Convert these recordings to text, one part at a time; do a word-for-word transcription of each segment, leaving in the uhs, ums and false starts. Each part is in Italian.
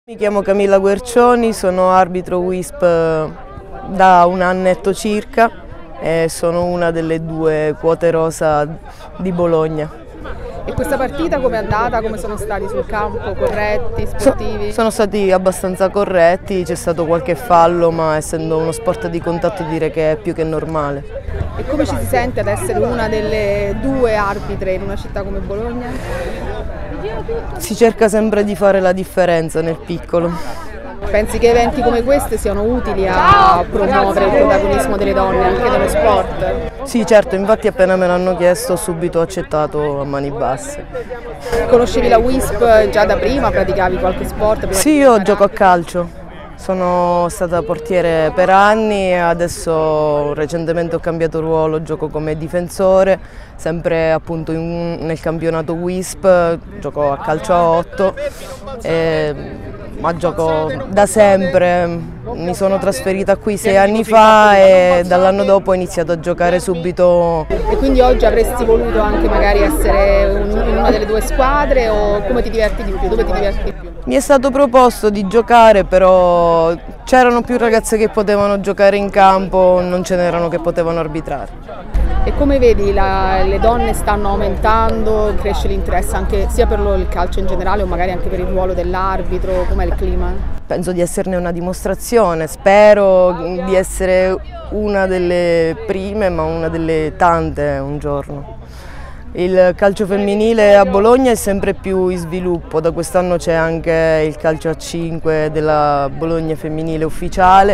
Mi chiamo Camilla Guercioni, sono arbitro W I S P da un annetto circa e sono una delle due quote rosa di Bologna. E questa partita come è andata? Come sono stati sul campo? Corretti, sportivi? So, sono stati abbastanza corretti, c'è stato qualche fallo, ma essendo uno sport di contatto direi che è più che normale. E come ci si sente ad essere una delle due arbitre in una città come Bologna? Si cerca sempre di fare la differenza nel piccolo. Pensi che eventi come questi siano utili a promuovere il protagonismo delle donne anche nello sport? Sì, certo, infatti appena me l'hanno chiesto ho subito accettato a mani basse. Conoscevi la W I S P già da prima? Praticavi qualche sport? Prima sì, io gioco a calcio. Sono stata portiere per anni e adesso recentemente ho cambiato ruolo, gioco come difensore, sempre appunto in, nel campionato W I S P, gioco a calcio a otto, e, ma gioco da sempre, mi sono trasferita qui sei anni fa e dall'anno dopo ho iniziato a giocare subito. E quindi oggi avresti voluto anche magari essere in una delle due squadre o come ti diverti di più? Dove ti diverti di più? Mi è stato proposto di giocare, però c'erano più ragazze che potevano giocare in campo, non ce n'erano che potevano arbitrare. E come vedi, la, le donne stanno aumentando, cresce l'interesse anche sia per lo, il calcio in generale o magari anche per il ruolo dell'arbitro, com'è il clima? Penso di esserne una dimostrazione, spero di essere una delle prime ma una delle tante un giorno. Il calcio femminile a Bologna è sempre più in sviluppo, da quest'anno c'è anche il calcio a cinque della Bologna femminile ufficiale,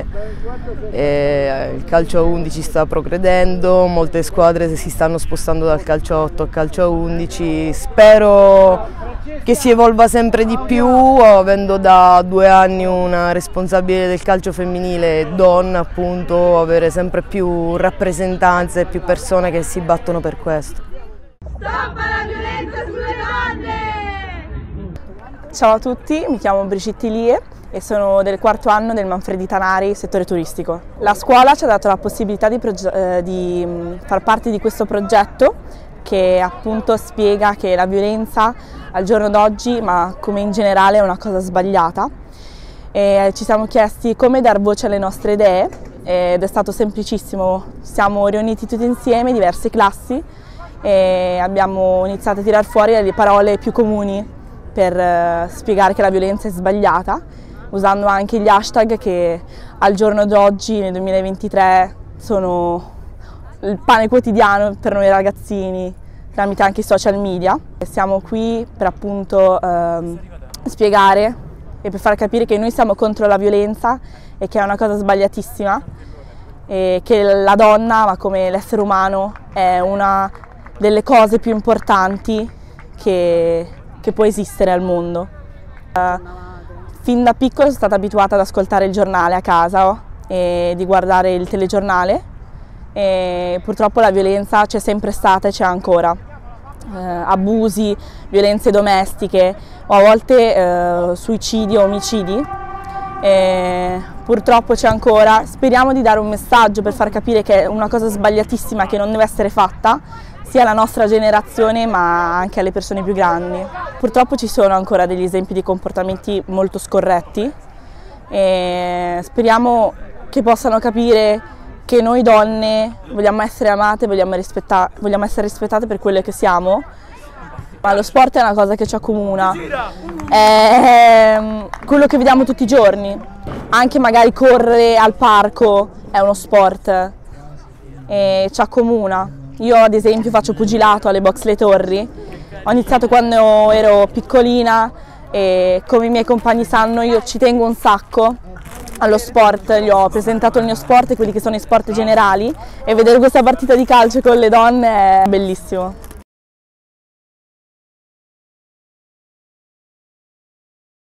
e il calcio a undici sta progredendo, molte squadre si stanno spostando dal calcio a otto al calcio a undici, spero che si evolva sempre di più, avendo da due anni una responsabile del calcio femminile donna, appunto, avere sempre più rappresentanze e più persone che si battono per questo. Stoppa la violenza sulle donne! Ciao a tutti, mi chiamo Brigitte Lie e sono del quarto anno del Manfredi Tanari, settore turistico. La scuola ci ha dato la possibilità di, eh, di far parte di questo progetto che appunto spiega che la violenza al giorno d'oggi, ma come in generale, è una cosa sbagliata. E ci siamo chiesti come dar voce alle nostre idee ed è stato semplicissimo. Siamo riuniti tutti insieme, diverse classi, e abbiamo iniziato a tirar fuori le parole più comuni per uh, spiegare che la violenza è sbagliata, usando anche gli hashtag che al giorno d'oggi, nel duemilaventitré, sono il pane quotidiano per noi ragazzini, tramite anche i social media. Siamo qui per appunto uh, spiegare e per far capire che noi siamo contro la violenza e che è una cosa sbagliatissima, e che la donna, ma come l'essere umano, è una delle cose più importanti che, che può esistere al mondo. Uh, fin da piccola sono stata abituata ad ascoltare il giornale a casa oh, e di guardare il telegiornale, e purtroppo la violenza c'è sempre stata e c'è ancora. Uh, abusi, violenze domestiche o a volte uh, suicidi o omicidi. E purtroppo c'è ancora. Speriamo di dare un messaggio per far capire che è una cosa sbagliatissima che non deve essere fatta, sia alla nostra generazione ma anche alle persone più grandi. Purtroppo ci sono ancora degli esempi di comportamenti molto scorretti e speriamo che possano capire che noi donne vogliamo essere amate, vogliamo, rispetta- vogliamo essere rispettate per quelle che siamo, ma lo sport è una cosa che ci accomuna, è quello che vediamo tutti i giorni, anche magari correre al parco è uno sport e ci accomuna. Io ad esempio faccio pugilato alle Box Le Torri, ho iniziato quando ero piccolina e come i miei compagni sanno io ci tengo un sacco allo sport, gli ho presentato il mio sport e quelli che sono i sport generali, e vedere questa partita di calcio con le donne è bellissimo.